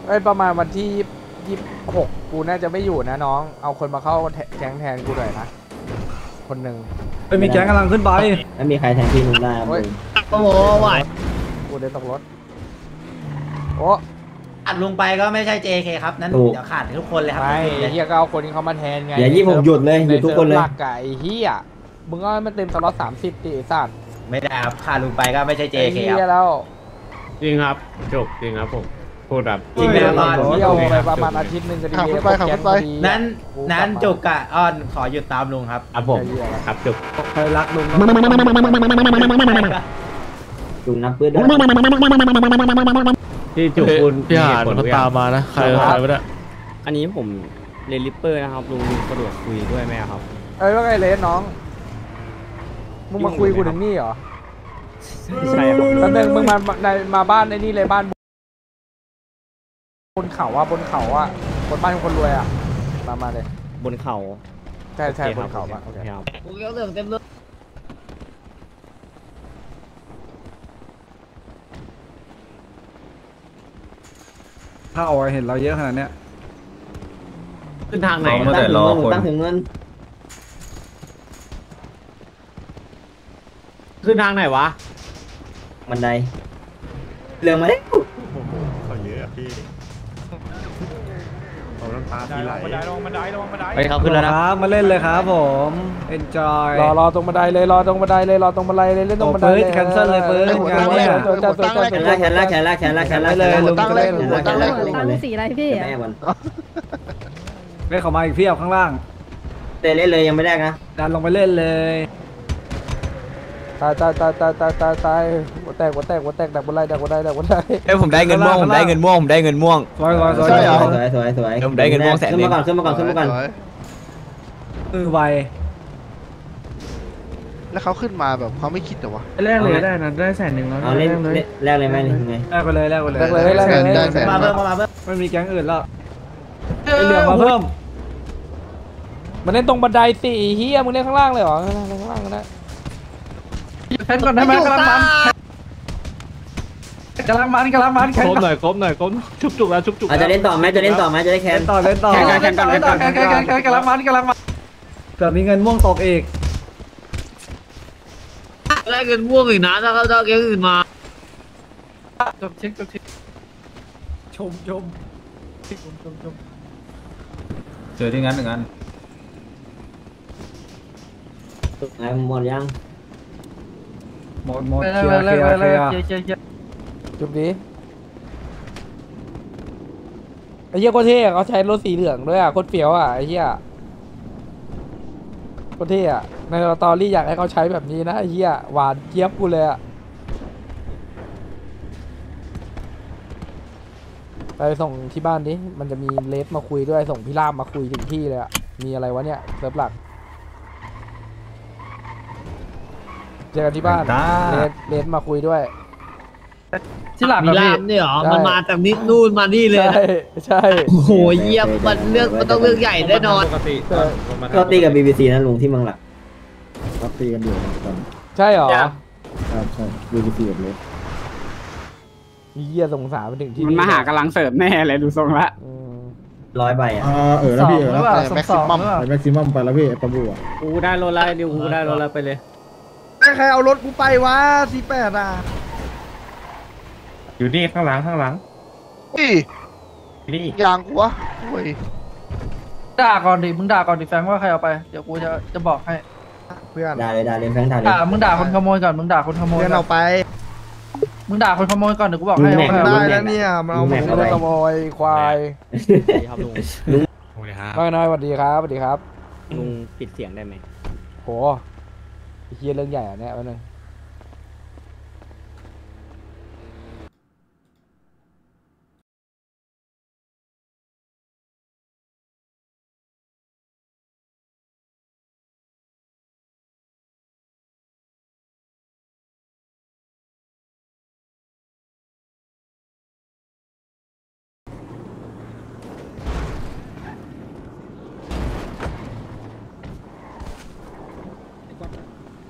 ประมาณวันที่26กูน่าจะไม่อยู่นะน้องเอาคนมาเข้าแก๊งแทนกูหน่อยนะคนหนึ่งไม่มีแก๊งกำลังขึ้นไปไม่มีใครแทนที่มึงได้ครับลุงโอ้โหไหวกูได้ตกรถโอ้อัดลุงไปก็ไม่ใช่ JK ครับนั้นเดี๋ยวขาดทุกคนเลยครับไม่เฮียก็เอาคนที่เขามาแทนไงเดี๋ยว26หยุดเลยหยุดทุกคนเลยหลักไก่เฮียมึงก็มันเต็มสล็อต30ตีสัตว์ไม่ได้ครับขาดลุงไปก็ไม่ใช่ JK ครับแล้วจริงครับจบจริงครับผมพูดแบบจริงแน่นอนเที่ยวไปประมาณอาทิตย์นึงก็ดีนั้นจุกอะอ้อนขอหยุดตามลุงครับผมครับจบใครรักลุงลุงนับปื้ดด้วยที่จุกคุณพี่หานเขาตามมานะใครไม่ได้อันนี้ผมเรนลิปเปอร์นะครับลุงสะดวกคุยด้วยไหมครับว่าไงเลสน้องมึงมาคุยกูถึงนี่เหรอใช่ครับตอนนึงมึงมาบ้านไอ้นี่เลยบ้านบนเขาบนบ้านคนรวยอ่ะมาเลยบนเขาใช่บนเขาโอเคครับกูเรื่องเต็มเลยถ้าเอาเห็นเราเยอะขนาดเนี้ยขึ้นทางไหนตั้งถึงเงินขึ้นทางไหนวะบันไดเรื่องมาได้เขาเยอะพี่เขาต้องตามทีไหลไปเขาขึ้นแล้วนะมาเล่นเลยครับผม enjoy รอตรงบันไดเลยรอตรงบันไดเลยเล่นตรงบันไดเลยแคนเซิลเลยเบิร์ดงานเนี่ยแคนเลยลุงตั้งเลยสีอะไรพี่แม่วันไม่เข้ามาอีกเพียบข้างล่างเตะเล่นเลยยังไม่ได้นะดันลงไปเล่นเลยตายหัวแตกดักบนไดเอ้ยผมได้เงินม่วงสวยผมได้เงินม่วง 100,000ขึ้นมาก่อนไวแล้วเขาขึ้นมาแบบเขาไม่คิดหรอวะแรกเลยได้นะได้100,000แล้วแรกเลยไหมแรกไปเลยมาเพิ่มไม่มีแก๊งอื่นแล้วเหลือมาเพิ่มมันเล่นตรงบันไดสิเฮียมึงเล่นข้างล่างเลยเหรอข้างล่างก็ได้แข่งก่อนได้ไหมกำลังมันครบหน่อยชุบแล้วอาจจะเล่นต่อไหมจะได้แข่งต่อแข่งกำลังมันเกิดมีเงินม่วงตกอีกได้เงินม่วงอีกนะถ้าเขาแก๊งอื่นมาจบเช็คชมเจอที่งั้น1 อันหมดยังหมดเคลียร์จุดดีไอ้เหี้ยโคตรเท่เขาใช้รถสีเหลืองด้วยอ่ะโคตรเฟี้ยวอ่ะไอ้เหี้ยโคตรเท่อ่ะในสตอรี่อยากให้เขาใช้แบบนี้นะไอ้เหี้ยหวานเจี๊ยบกูเลยอ่ะไปส่งที่บ้านดิมันจะมีเลสมาคุยด้วยส่งพี่ล่ามมาคุยถึงที่เลยอ่ะมีอะไรวะเนี่ยเซิร์ฟหลักเจอกันที่บ้านเลสมาคุยด้วยที่หลังมีลามเนี่ยหรอมันมาจากนี่นู่นมานี่เลยใช่โอ้โหเยี่ยมมันต้องเรื่องใหญ่แน่นอนก็ตีกับ BBC นะลุงที่เมืองหลักก็ตีกันอยู่ตอนใช่หรอใช่ BBC แบบนี้เยี่ยสงสารไปถึงที่มันมาหากำลังเสริมแน่เลยดูทรงละ 100 ใบอ่ะแล้วพี่แล้วแม็กซิมัมไปแล้วพี่ประบูอ่ะกูได้รถแล้วดิวกูได้รถแล้วไปเลยใครเอารถกูไปวะ48อ่ะอยู่นี่ข้างหลังนี่ยางกูวะโอ้ยด่าก่อนดิมึงด่าก่อนดิแฟงว่าใครเอาไปเดี๋ยวกูจะบอกให้เพื่อนด่าเลยแฟงด่าเลยมึงด่าคนขโมยก่อนมึงด่าคนขโมยเอาไปมึงด่าคนขโมยก่อนเดี๋ยวกูบอกให้ได้แล้วเนี่ยมันเอาคนขโมยควายว่าน้อยสวัสดีครับลุงปิดเสียงได้ไหมโหเฮียเรื่องใหญ่อ่ะเนี่ยวันนึง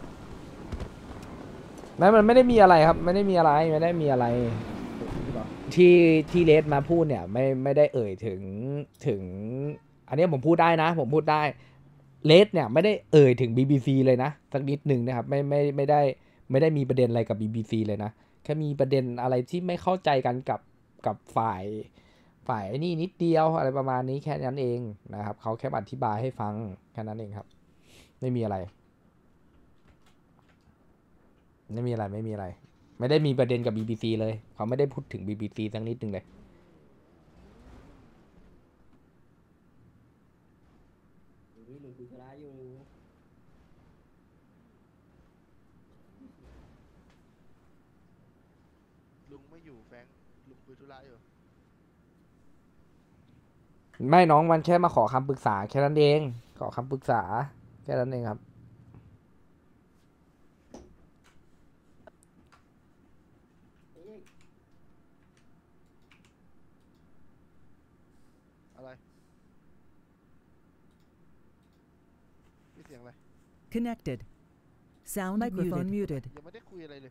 มันไม่ได้มีอะไรครับไม่ได้มีอะไรที่เลสมาพูดเนี่ยไม่ได้เอ่ยถึง อันนี้ผมพูดได้นะ ผมพูดได้เลสเนี่ยไม่ได้เอ่ยถึง BBC เลยนะสักนิดหนึ่งนะครับไม่ได้มีประเด็นอะไรกับ BBC เลยนะแค่มีประเด็นอะไรที่ไม่เข้าใจกันกับฝ่ายไอ้นี่นิดเดียวอะไรประมาณนี้แค่นั้นเองนะครับเขาแค่อธิบายให้ฟังแค่นั้นเองครับไม่มีอะไร ไม่มีอะไร ไม่ได้มีประเด็นกับ BBC เลยเขาไม่ได้พูดถึง BBC สักนิดนึงเลยลุงไม่อยู่แฟงลุงคุยธุระอยู่ไม่น้องมันแค่มาขอคำปรึกษาแค่นั้นเองขอคำปรึกษาแค่นั้นเองครับอะไรมีเสียงอะไร Connected. Sound microphone muted. ยังไม่ได้คุยอะไรเลย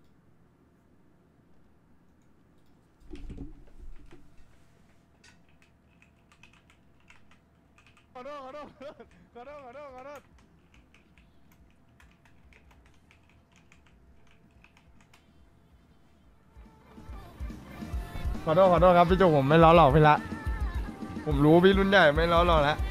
ขอโทษขอโทษขอโทษขอโทษขอโทษขอโทษครับพี่จุกผมไม่ล้อหลอกพี่ละผมรู้พี่รุ่นใหญ่ไม่ล้อหลอกแล้ว